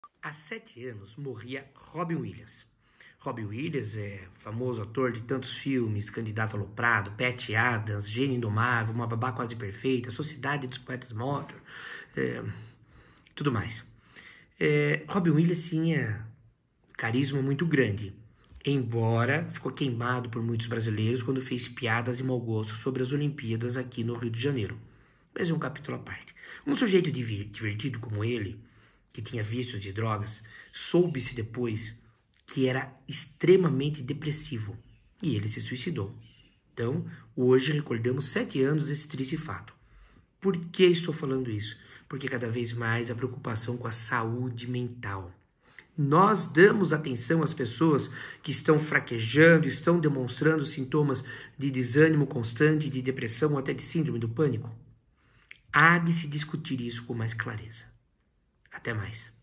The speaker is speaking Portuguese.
Há 7 anos morria Robin Williams. Robin Williams é famoso ator de tantos filmes, Candidato Aloprado, Patch Adams, Gênio Indomável, Uma Babá Quase Perfeita, Sociedade dos Poetas Mortos, tudo mais. Robin Williams tinha carisma muito grande, embora ficou queimado por muitos brasileiros quando fez piadas de mau gosto sobre as Olimpíadas aqui no Rio de Janeiro. Mas é um capítulo à parte. Um sujeito divertido como ele, que tinha vícios de drogas, soube-se depois que era extremamente depressivo e ele se suicidou. Então, hoje recordamos 7 anos desse triste fato. Por que estou falando isso? Porque cada vez mais a preocupação com a saúde mental. Nós damos atenção às pessoas que estão fraquejando, estão demonstrando sintomas de desânimo constante, de depressão ou até de síndrome do pânico? Há de se discutir isso com mais clareza. Até mais.